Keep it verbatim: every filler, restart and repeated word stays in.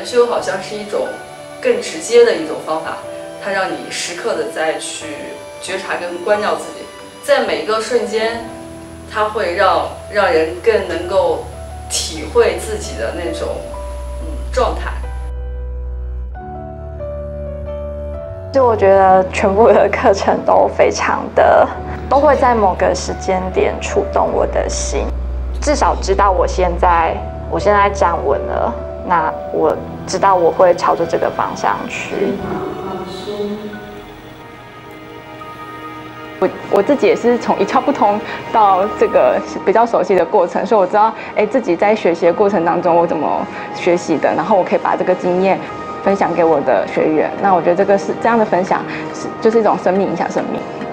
禅修好像是一种更直接的一种方法，它让你时刻的在去觉察跟关照自己，在每一个瞬间，它会让让人更能够体会自己的那种嗯状态。 就我觉得全部的课程都非常的，都会在某个时间点触动我的心，至少知道我现在我现在站稳了，那我知道我会朝着这个方向去。 我我自己也是从一窍不通到这个比较熟悉的过程，所以我知道，哎，自己在学习的过程当中我怎么学习的，然后我可以把这个经验分享给我的学员。那我觉得这个是这样的分享，是就是一种生命影响生命。